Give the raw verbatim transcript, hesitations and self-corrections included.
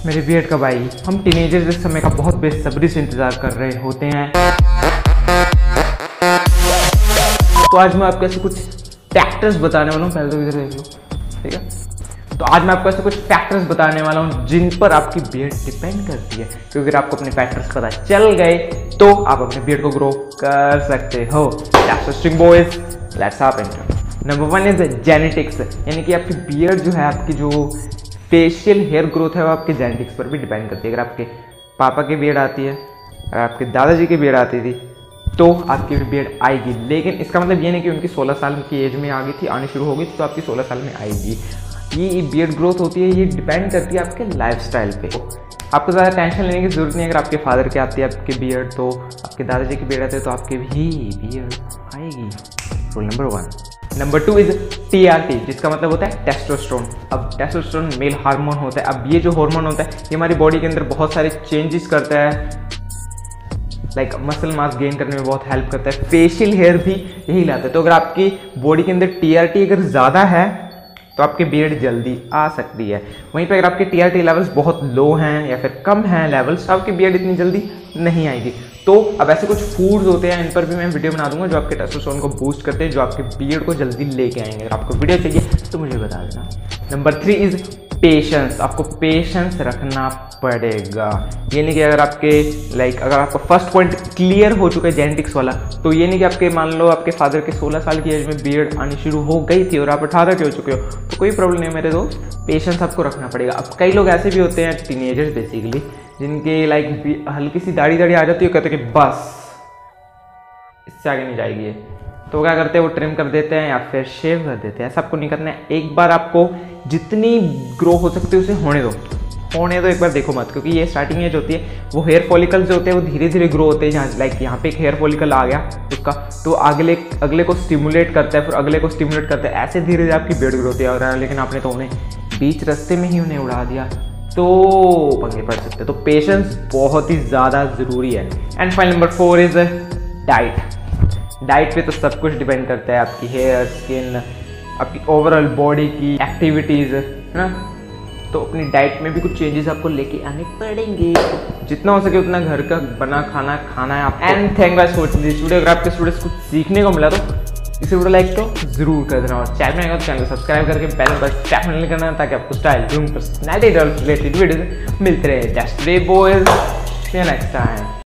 मेरे बियर्ड कब आएगी। हम टीनेजर्स इस समय का बहुत बेसब्री से इंतजार कर रहे होते हैं। तो आज मैं आपको ऐसे कुछ फैक्टर्स बताने वाला हूँ। पहले तो इधर देख लो, ठीक है। तो आज मैं आपको ऐसे कुछ फैक्टर्स बताने वाला हूँ जिन पर आपकी बियर्ड डिपेंड करती है, क्योंकि अगर आपको अपने फैक्टर्स पता चल गए तो आप अपने बियर्ड को ग्रो कर सकते हो। That's interesting boys, let's hop into. Number one is genetics, यानी कि आपकी बियर्ड जो है, आपकी जो फेशियल हेयर ग्रोथ है वो आपके जेनेटिक्स पर भी डिपेंड करती है। अगर आपके पापा की बियर्ड आती है, अगर आपके दादाजी की बियर्ड आती थी तो आपकी भी बियर्ड आएगी। लेकिन इसका मतलब ये नहीं कि उनकी सोलह साल की एज में आ गई थी, आनी शुरू हो गई थी तो आपकी सोलह साल में आएगी। ये बियर्ड ग्रोथ होती है, ये डिपेंड करती है आपके लाइफस्टाइल पे। आपको ज़्यादा टेंशन लेने की जरूरत नहीं है। अगर आपके फादर की आती है आपकी बियर्ड, तो आपके दादाजी की बियर्ड आती है तो आपकी भी बियर्ड आएगी। Rule number one. Number two is T R T, जिसका मतलब होता है टेस्टोस्टेरोन। अब टेस्टोस्टेरोन मेल हार्मोन होता है। अब ये जो हार्मोन होता है ये हमारी बॉडी के अंदर बहुत सारे चेंजेस करता है, लाइक मसल मास गेन करने में बहुत हेल्प करता है। फेशियल हेयर भी यही लाता है। तो अगर आपकी बॉडी के अंदर टी आर टी अगर ज़्यादा है तो आपकी बियर्ड जल्दी आ सकती है। वहीं पे अगर आपके टी आर टी लेवल्स बहुत लो हैं या फिर कम हैं लेवल्स, तो आपकी बियर्ड इतनी जल्दी नहीं आएगी। तो अब ऐसे कुछ फूड्स होते हैं, इन पर भी मैं वीडियो बना दूंगा जो आपके टेस्टोस्टेरोन को बूस्ट करते हैं, जो आपके बियर्ड को जल्दी लेके आएंगे। अगर आपको वीडियो चाहिए तो मुझे बता देना। Number three is patience. आपको पेशेंस रखना पड़ेगा। ये नहीं कि अगर आपके लाइक अगर आपका फर्स्ट पॉइंट क्लियर हो चुका है जेनेटिक्स वाला, तो ये नहीं कि आपके मान लो आपके फादर के सोलह साल की एज में बियर्ड आनी शुरू हो गई थी और आप अठारह के हो चुके हो, तो कोई प्रॉब्लम नहीं है मेरे दोस्त, पेशेंस आपको रखना पड़ेगा। अब कई लोग ऐसे भी होते हैं टीनेजर्स बेसिकली, जिनके लाइक हल्की सी दाढ़ी दाढ़ी आ जाती है, कहते हैं कि बस इससे आगे नहीं जाएगी ये, तो वो क्या करते हैं, वो ट्रिम कर देते हैं या फिर शेव कर देते हैं। ऐसा आपको नहीं करना है। एक बार आपको जितनी ग्रो हो सकती है उसे होने दो, होने दो, एक बार देखो मत, क्योंकि ये स्टार्टिंग एज होती है। वो हेयर फॉलिकल्स जो होते हैं वो धीरे धीरे ग्रो होते हैं। जहाँ लाइक यहाँ पे एक हेयर फॉलिकल आ गया उसका, तो अगले अगले को स्टिमुलेट करता है, फिर अगले को स्टिमुलेट करता है, ऐसे धीरे धीरे आपकी बियर्ड ग्रोथ हो रहा है। लेकिन आपने तो उन्हें बीच रास्ते में ही उन्हें उड़ा दिया तो पंगे पड़ सकते हैं। तो पेशेंस बहुत ही ज़्यादा ज़रूरी है। And final number four is diet. Diet पे तो सब कुछ डिपेंड करता है, आपकी हेयर, स्किन, आपकी ओवरऑल बॉडी की एक्टिविटीज़, है ना। तो अपनी डाइट में भी कुछ चेंजेस आपको लेके आने पड़ेंगे। जितना हो सके उतना घर का बना खाना खाना है आपको। And thank guys for watching this video. अगर आपके स्टूडेंट्स कुछ सीखने को मिला तो इसे वीडियो लाइक तो जरूर कर देना, और चैनल में आएगा तो चैनल को सब्सक्राइब करके बेल बटन डेफिनेटली करना, ताकि आपको style, grooming, personality related videos मिलते रहे। Just way boys, see you next time.